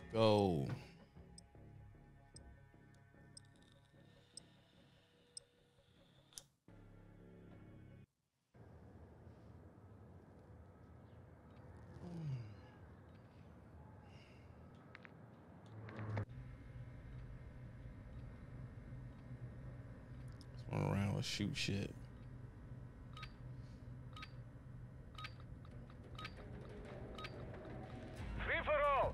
go. Just run around and shoot shit. Free for all.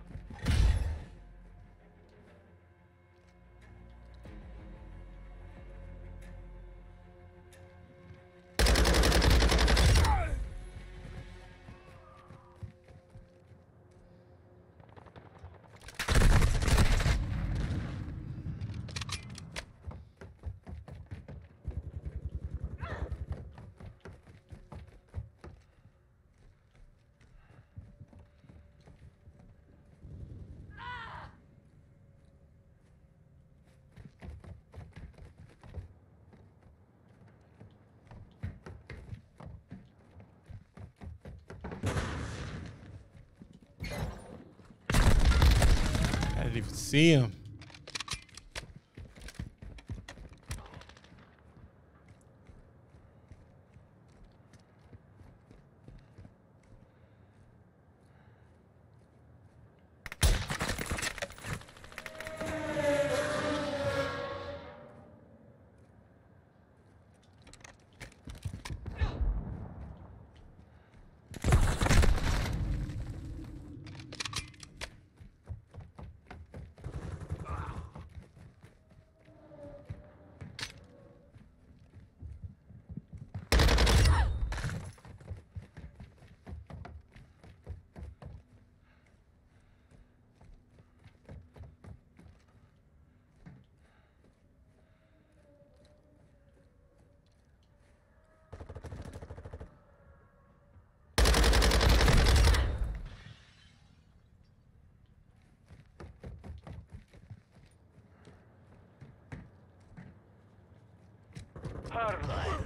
I didn't even see him. Hardline.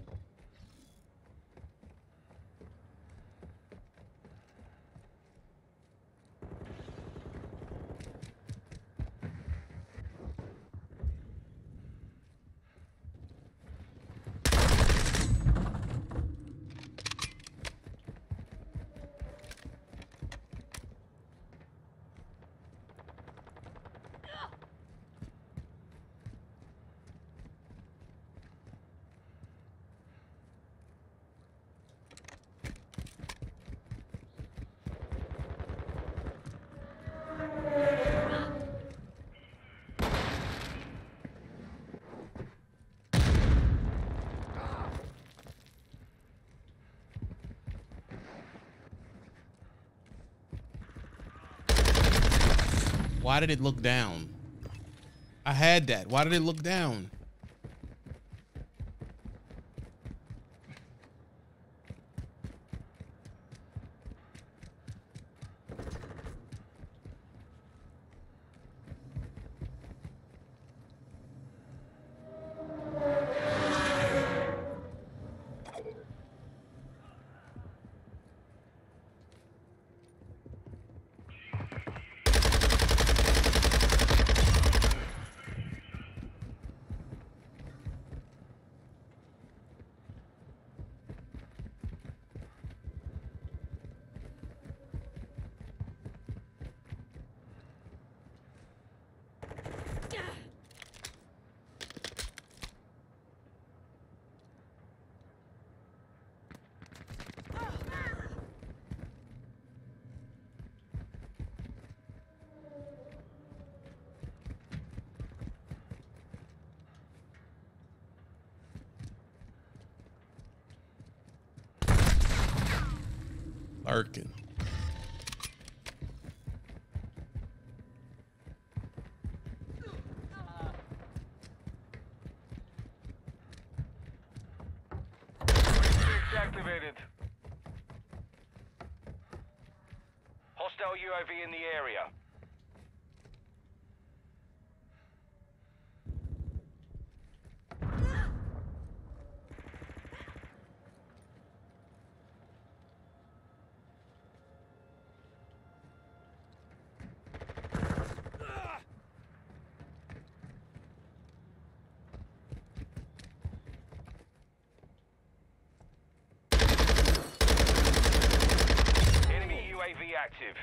Why did it look down? I had that. Why did it look down? Lurking. Activated. Hostile UAV in the area. active.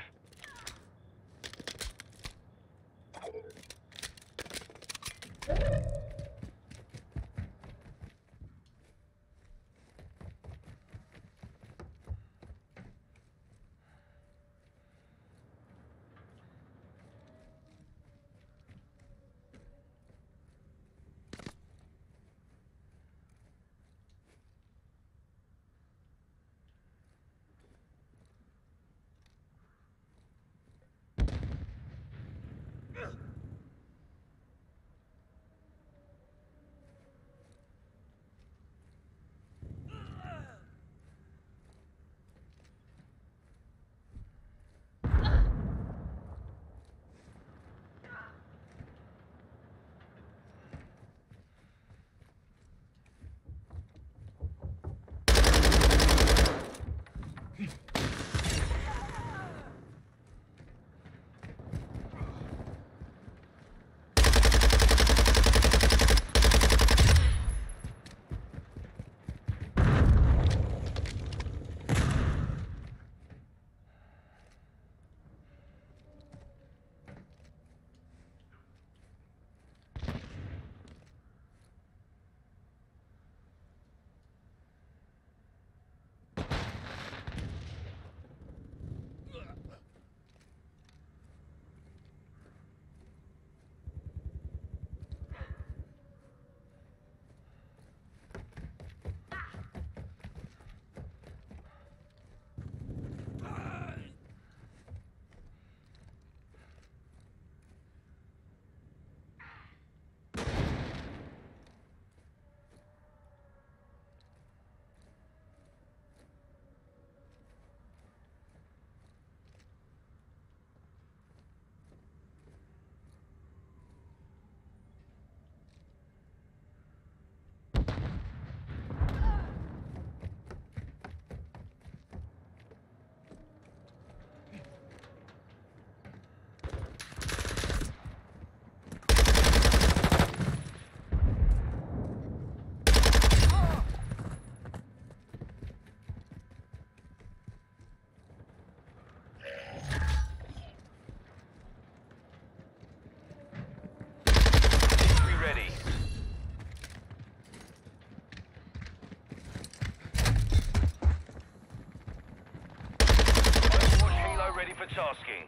For tasking.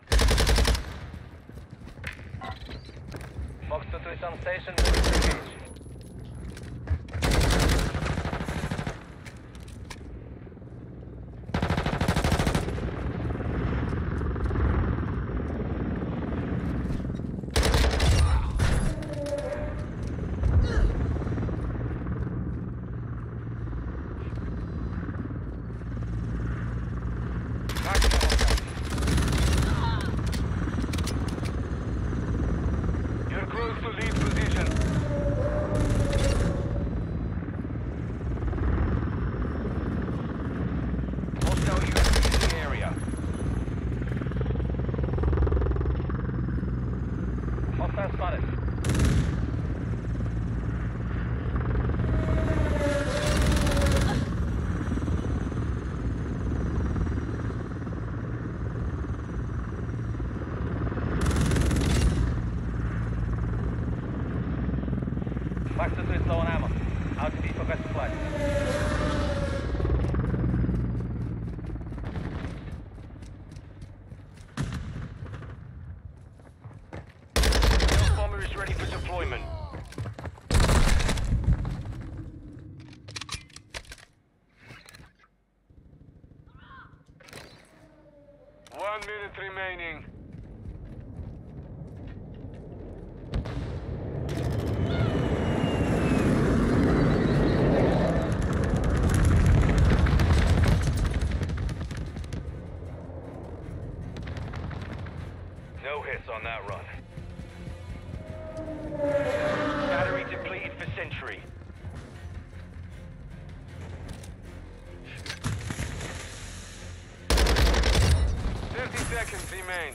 Fox 2 on station, moving to engage. Fox 2 is low on ammo. RTB for best supply. Bomber is ready for deployment. One minute remaining. No hits on that run. Battery depleted for Sentry. Seconds remain.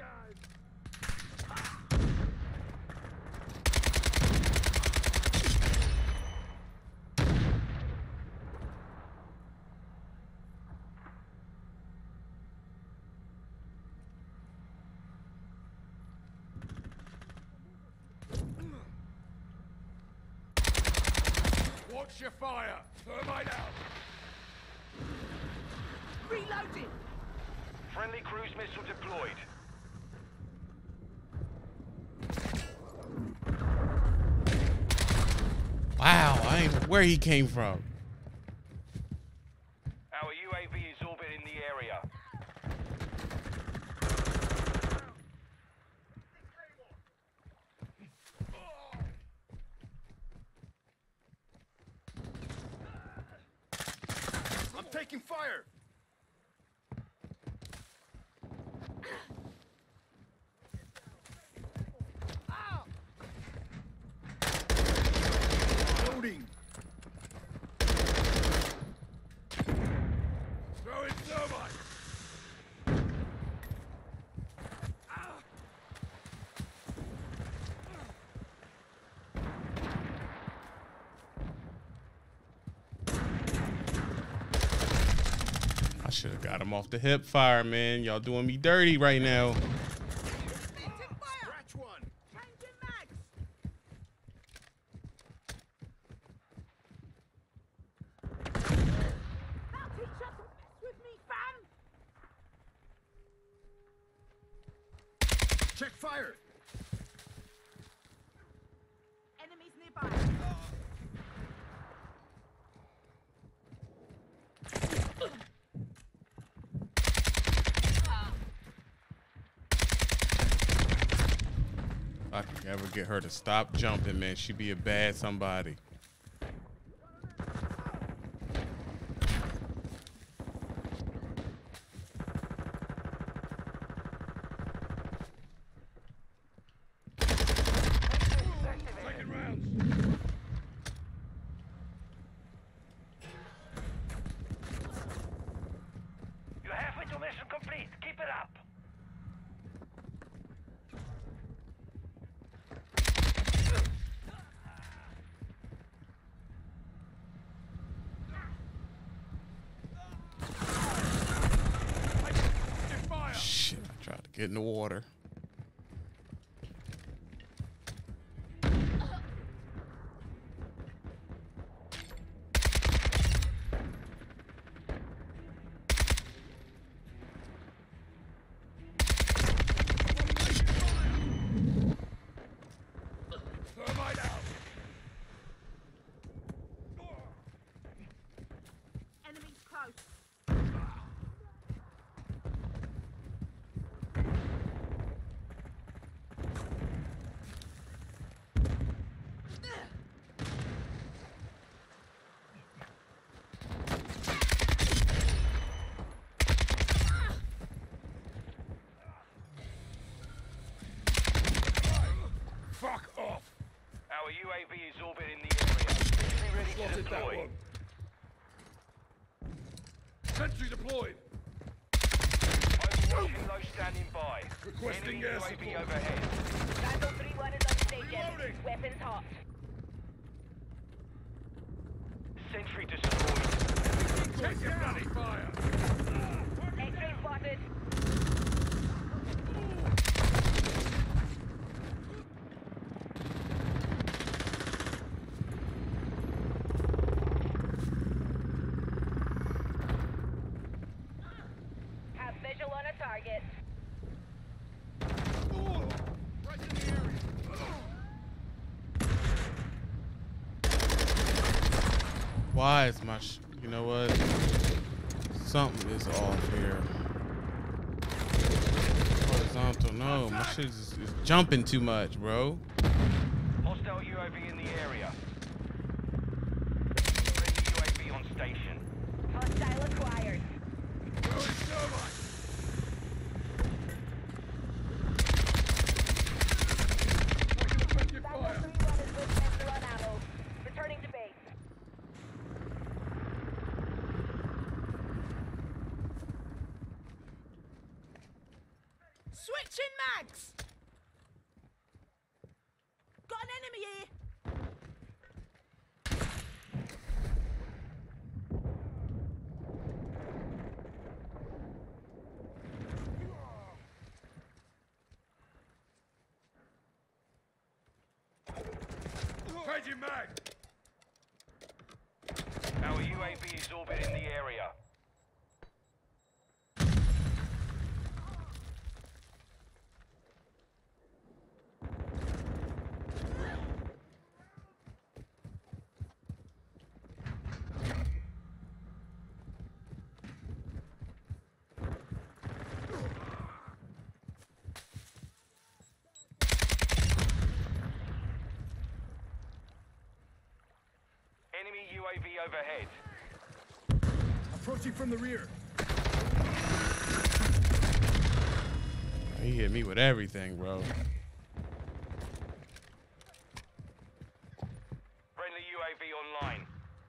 Watch your fire! Thermite out! Reloading. Friendly cruise missile deployed. Wow, I ain't where he came from. Our UAV is orbiting the area. I'm taking fire! Loading! Throw in thermite! I should have got him off the hip fire, man. Y'all doing me dirty right now. Take fire. Scratch one! Changing mags. Now teach us to mess with me, fam. Check fire! Enemies nearby. If I could ever get her to stop jumping, man, she'd be a bad somebody. Taking rounds! You're halfway to mission complete. Keep it up. Taking fire! Shit, I tried to get in the water. Thermite out! Enemies close. Fuck off! Our UAV is orbiting the area. Be ready to Spotted that deploy. one. Sentry deployed! Overwatching low standing by. Requesting Enemy air UAV support. overhead. Bravo 3-1 is on station. Reloading. Weapons hot. Sentry destroyed. Check your bloody fire! X-ray spotted. Have visual on a target. Right in the area! Why is my you know what? Something is off here. Horizontal, no, my shit is jumping too much, bro. Hostile UAV in the area. Friendly UAV on station. Hostile acquired. Throwing thermite! Taking effective Bravo fire! 3-1 is with sensor on ammo. Returning to base. Switch. Switching mags! Got an enemy here! Changing mag! Our UAV is orbiting the area. Enemy UAV overhead. Approaching from the rear. He hit me with everything, bro. Friendly UAV online.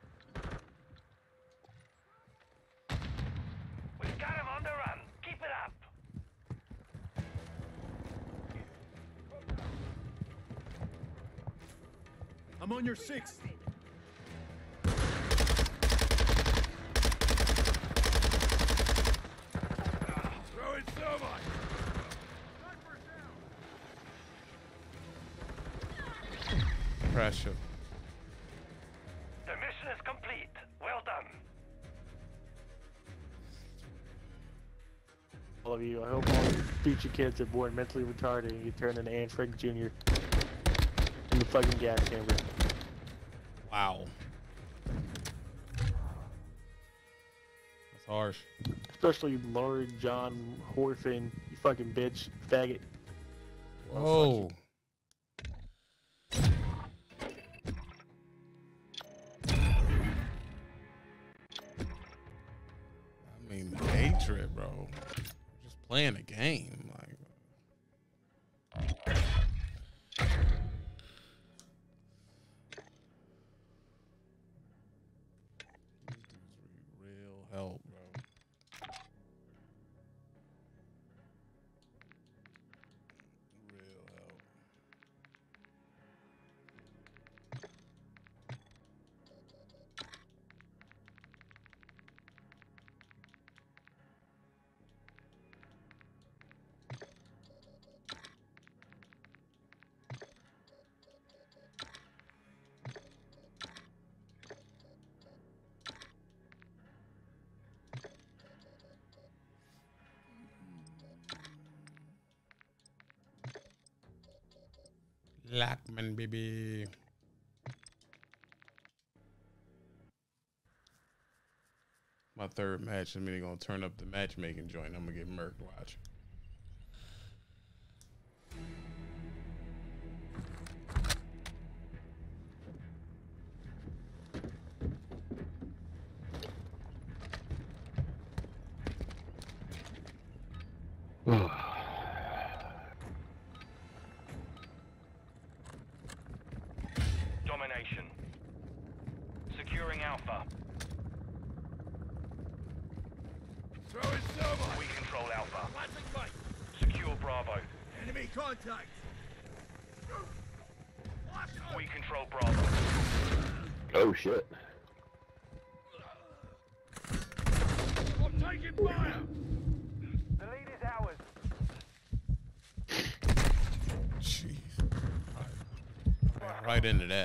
We've got him on the run. Keep it up. I'm on your 6. Throwing thermite. Pressure. The mission is complete. Well done. All of you, I hope all your future kids are born mentally retarded and you turn into Anne Frank Jr. in the fucking gas chamber. Wow. That's harsh. Especially Lord John Horfin, you fucking bitch, faggot. Whoa. I mean, hatred, bro. Just playing a game, like. Real help, bro. Real help. Lockman, baby. My third match, I'm gonna turn up the matchmaking joint. I'm gonna get murked. Watch. Domination. Securing Alpha. Throwing thermite. We control Alpha. Planting light. Secure Bravo. Enemy contact. We control Bravo. Oh shit. I'm taking fire. The lead is ours. Jeez. Right into that.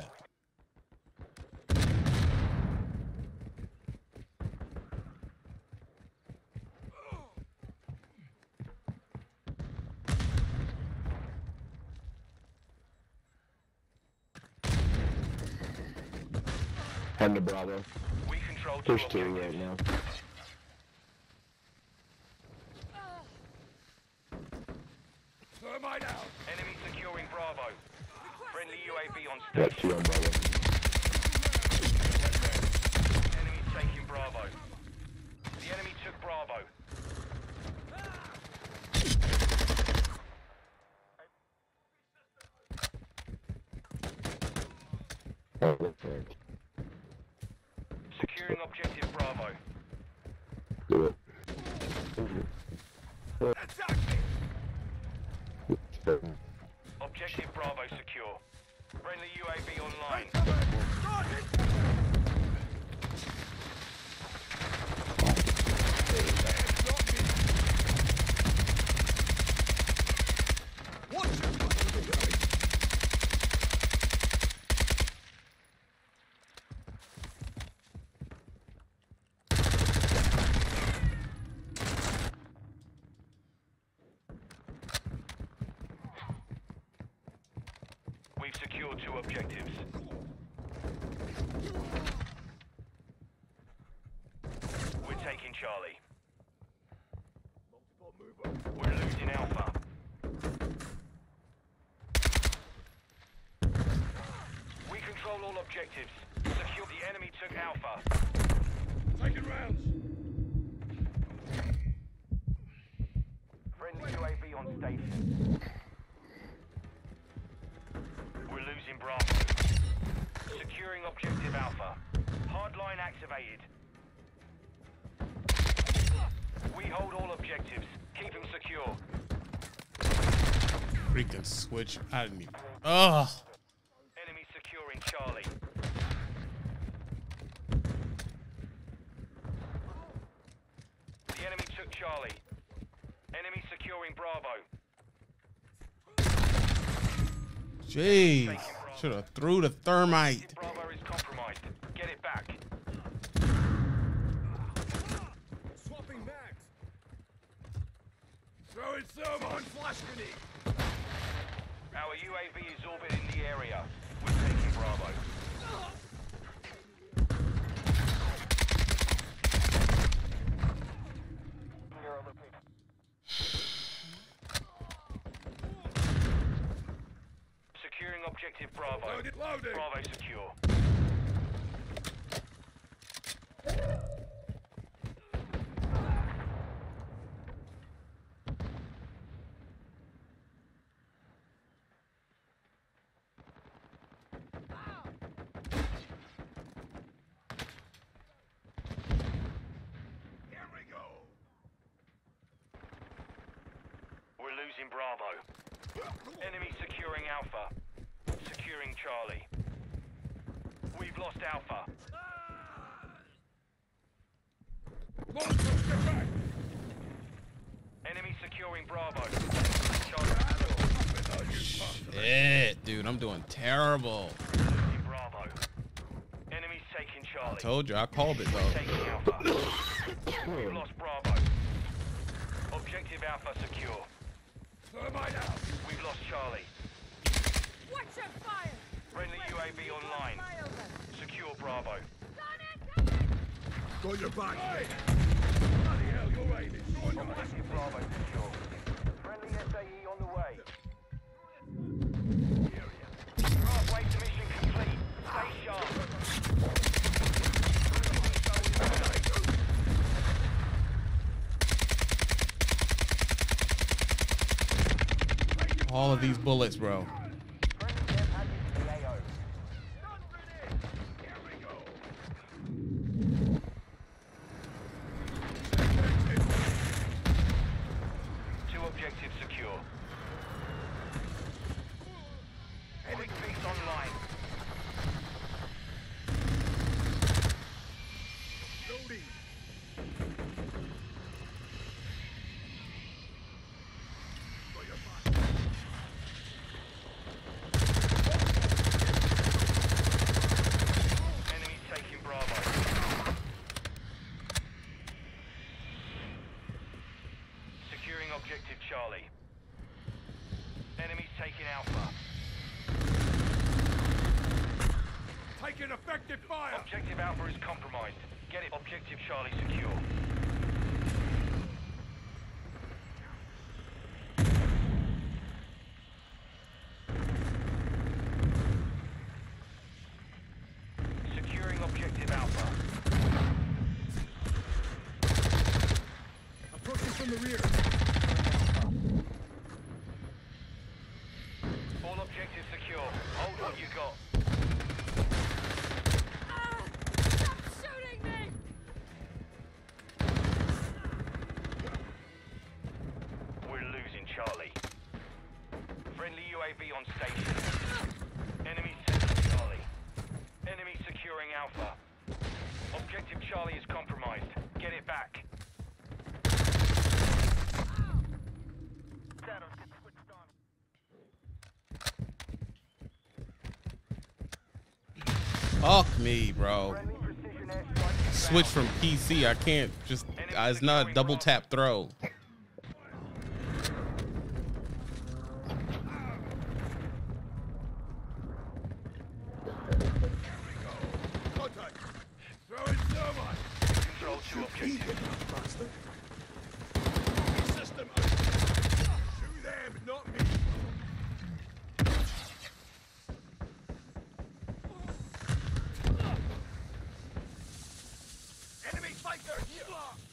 Heading to Bravo. We control Push two 2 right objectives. now. Thermite out. Enemy securing Bravo. Friendly UAV on Got station. 2 on Bravo. Enemy taking Bravo. The enemy took Bravo. Oh, that's right. Securing objective Bravo. Do it. Attack me. Objective Bravo secure. Friendly UAV online. We've secured 2 objectives. We're taking Charlie. We're losing Alpha. We control all objectives. Secure the enemy took Alpha. Taking rounds. Friendly UAV on station. We're losing Bravo. Securing objective Alpha. Hardline activated. We hold all objectives. Keep them secure. Freaking switch. I didn't even. Ugh. Enemy securing Charlie. The enemy took Charlie. Enemy securing Bravo. Jeez. Should have threw the thermite. Bravo is compromised. Get it back. Swapping mags. Throwing thermite. Flash grenade. Our UAV is orbiting the area. We're taking Bravo. Securing objective Bravo. Loaded. Bravo secure. Here we go. We're losing Bravo. Enemy securing Alpha. Securing Charlie. We've lost Alpha. Monsters, get back. Enemy securing Bravo. Charlie. Shit, dude, I'm doing terrible. Losing Bravo. Enemy's taking I Charlie. told you, I called it though. Taking Alpha. We've lost Bravo. Objective Alpha secure. Thermite out. We've lost Charlie. Watch your fire! Friendly UAV online. Secure Bravo. Got your back. Bloody hell, you're aiming. Join us. Objective Bravo secure. Friendly SAE on the way. Halfway to mission complete. Stay sharp. All of these bullets, bro. Two objectives secure. Quick fix online. Loading. Got your back. Enemy taking Bravo. Securing objective Charlie. Enemies taking Alpha. Taking effective fire. Objective Alpha is compromised. Get it. Objective Charlie secure. Securing objective Alpha. Approaching from the rear. All objectives secure. Hold what you got. Stop shooting me! We're losing Charlie. UAV on station. Enemy second Charlie. Enemy securing Alpha. Objective Charlie is compromised. Get it back. Fuck me, bro. Switch from PC. I can't just. It's not a double tap throw. Contact. Throw in thermite. Control to objective. System open. Shoot them, not me. Enemy fighter here.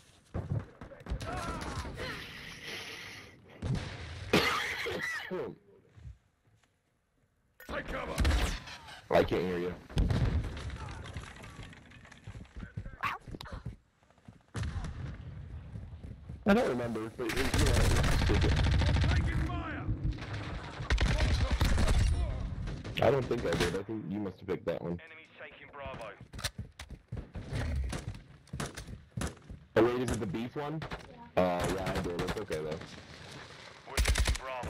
Take cover. I can't hear you. I don't remember, but you know, Taking fire. I don't think I did. I think you must have picked that one. Enemies taking Bravo. Oh wait, is it the beef one? Yeah, I did. It's okay though. We're losing Bravo.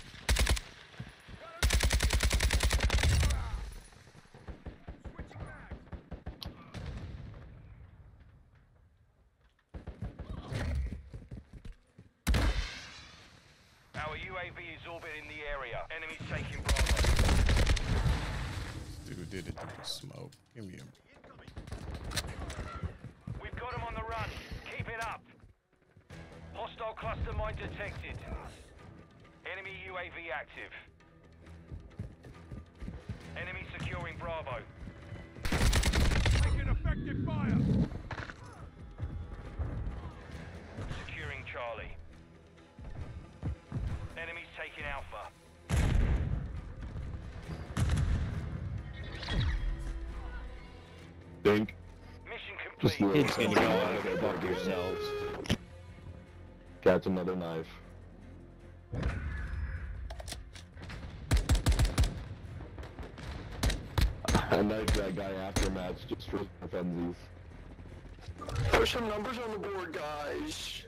Our UAV is orbiting the area. Enemies taking Bravo. Dude did it through the smoke. Give me a. We've got him on the run. Keep it up. Hostile cluster mine detected. Enemy UAV active. Enemy securing Bravo. Taking effective fire. Securing Charlie. Enemies taking Alpha. Think. Mission Just complete. It's gonna go out and fuck yourselves. Catch another knife. I knifed that guy after match just for funsies. Put some numbers on the board, guys.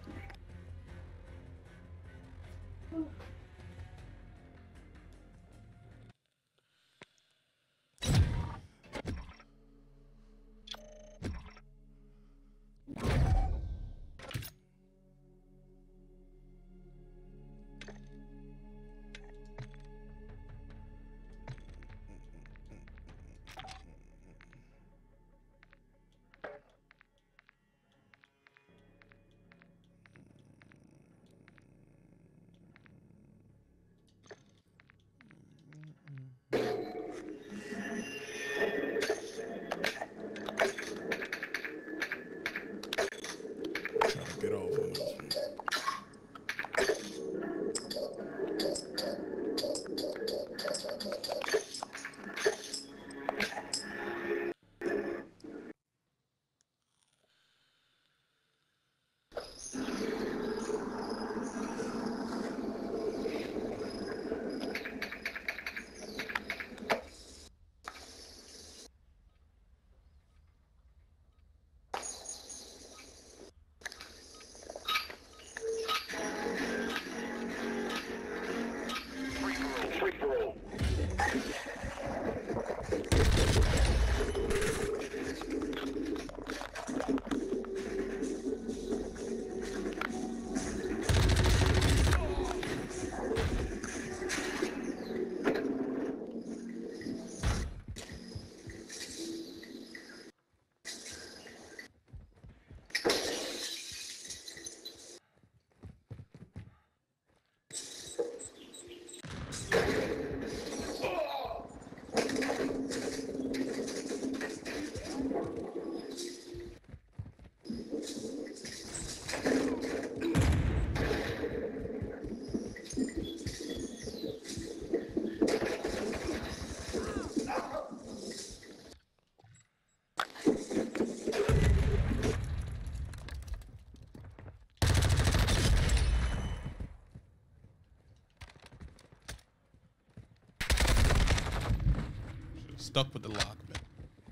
Stuck with the lock, man.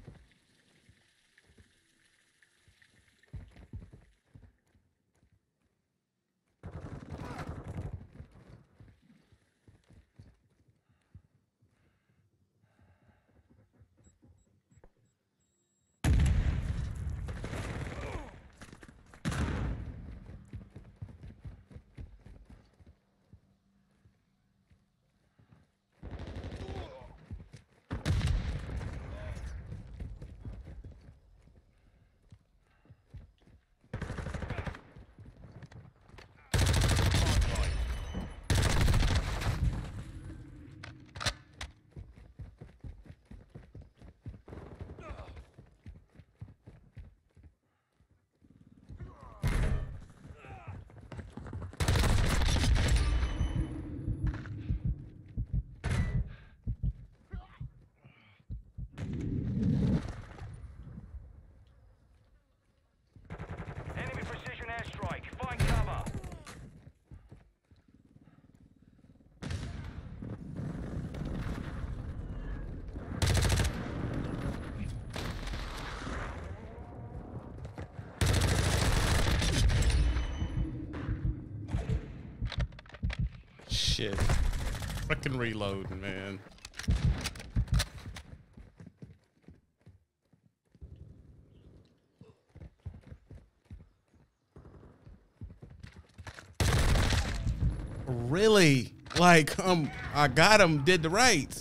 Enemy precision airstrike. Find cover. Shit. Fucking reloading, man. Really? Like, I got him, did the right.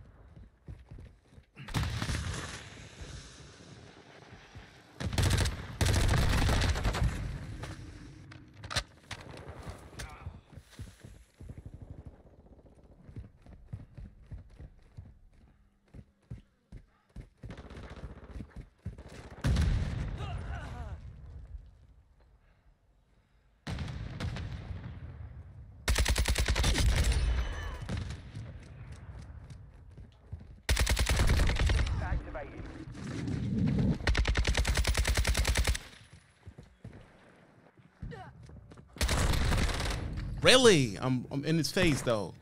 Really? I'm in his face though.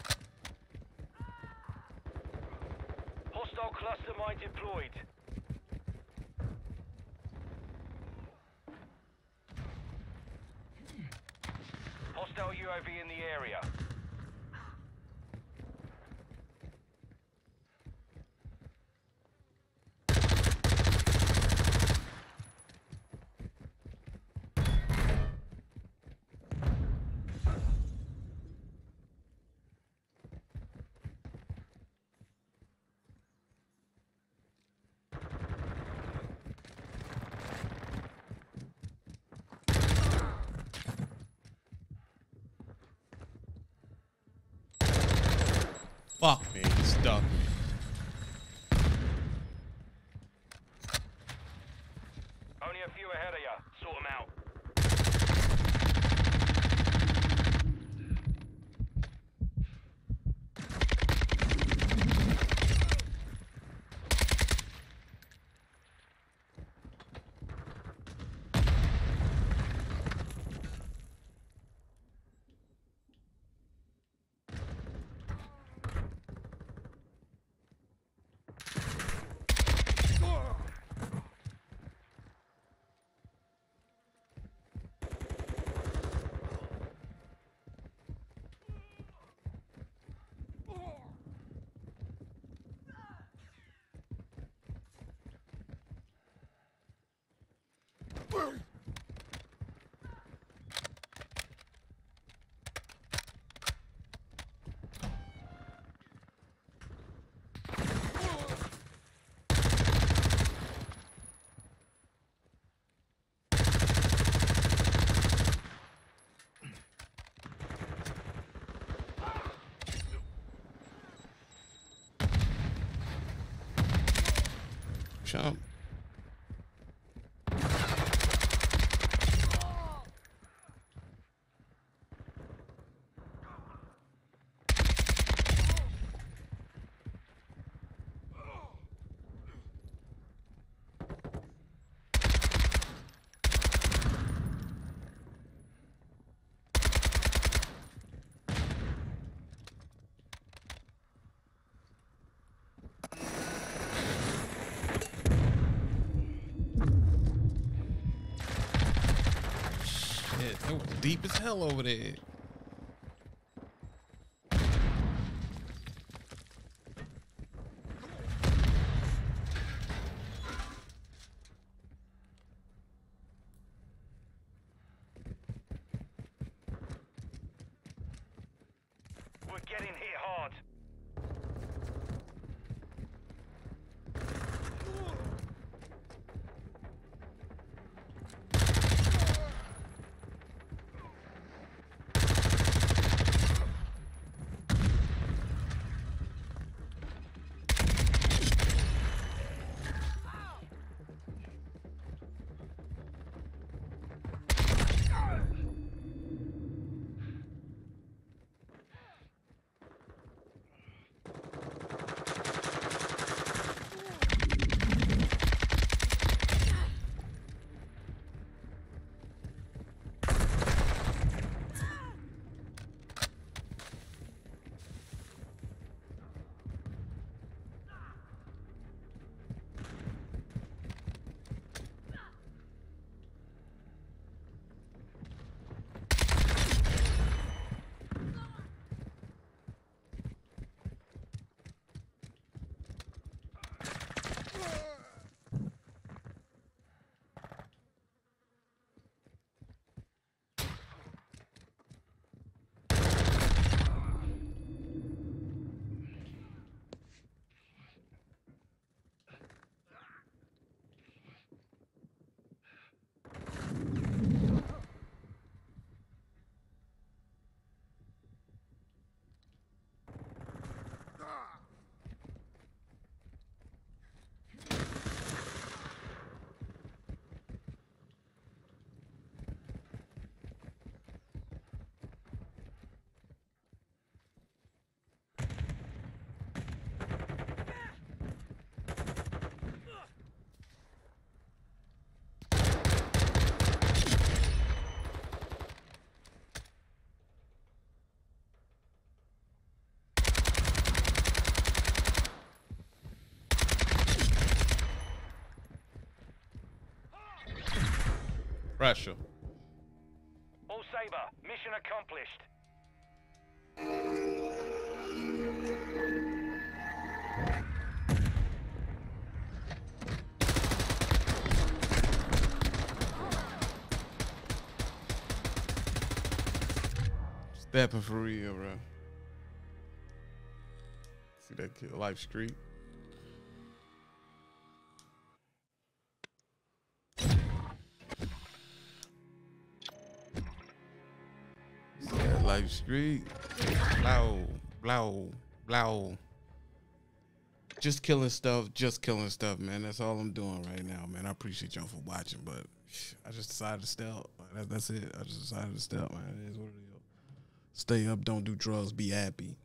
Hostile cluster mine deployed. Hostile UAV in the area. Fuck, man, he's stuck. Only a few ahead of ya. Sort them out. Jump. It was deep as hell over there. We're getting hit hard. Pressure. All Saber, mission accomplished. Stepping for real, bro. See that kid, Life Street. See that Life Street. Blow, blow, blow. Just killing stuff, man. That's all I'm doing right now, man. I appreciate y'all for watching, but I just decided to step. That's it. I just decided to step, man. It is what it is. Stay up, don't do drugs, be happy.